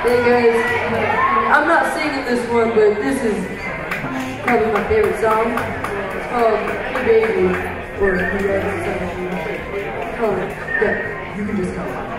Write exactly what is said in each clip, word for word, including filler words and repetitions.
Hey guys, I'm not singing this one, but this is probably my favorite song. It's called Hey Baby, or you guys decide call it. Yeah, you can just call it.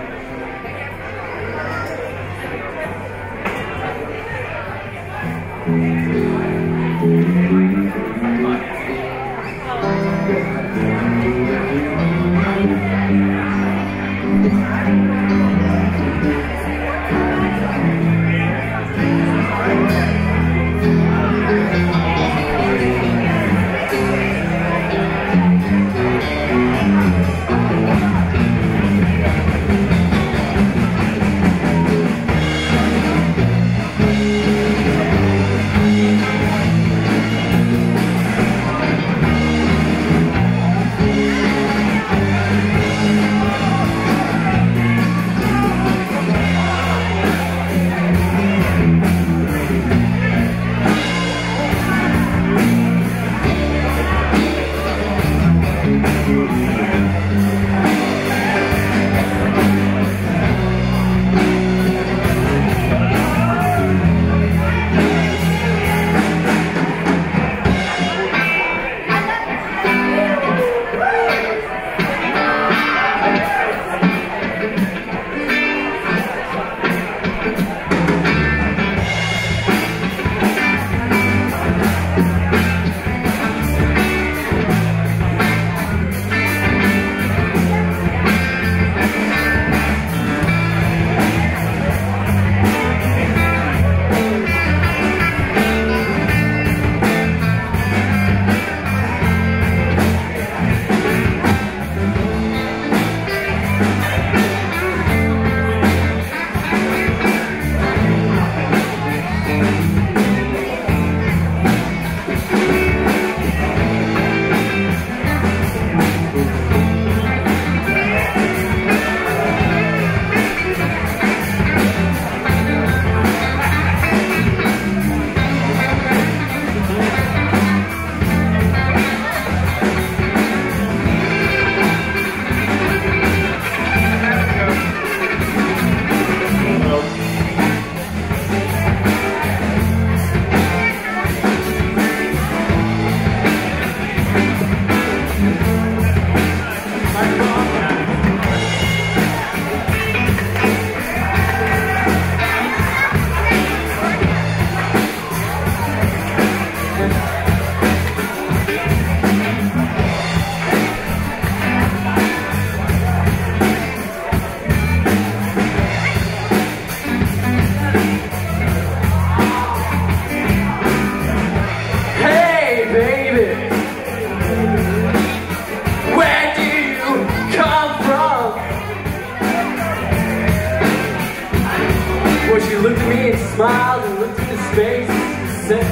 She looked at me and smiled and looked into space and said,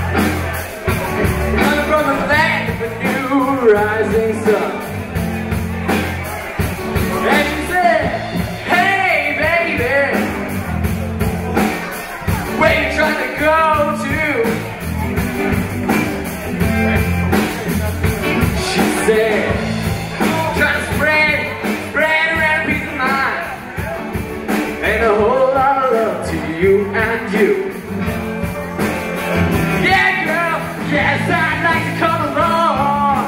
I'm from the land of a new rising sun. And she said, hey baby, where you trying to go to? She said, trying to spread, spread around peace of mind and a whole lot of love to you and you. Yeah, girl, yes, I'd like to come along.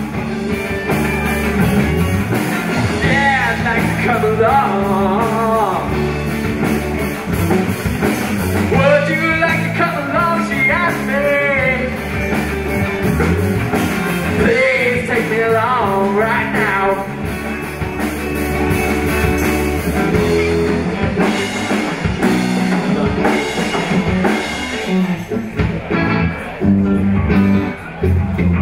Yeah, I'd like to come along. Would you like to come along? She asked me. Please take me along right now. Thank you.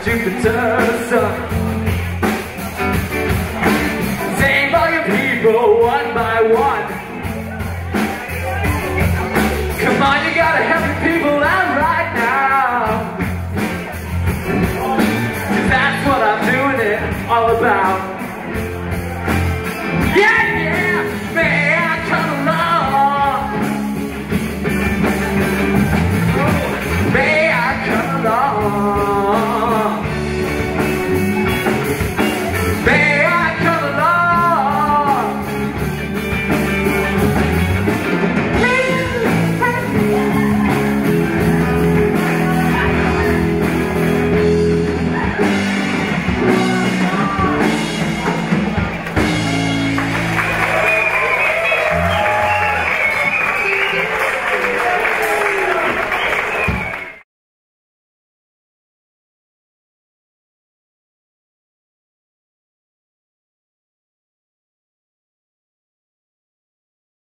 Jupiter.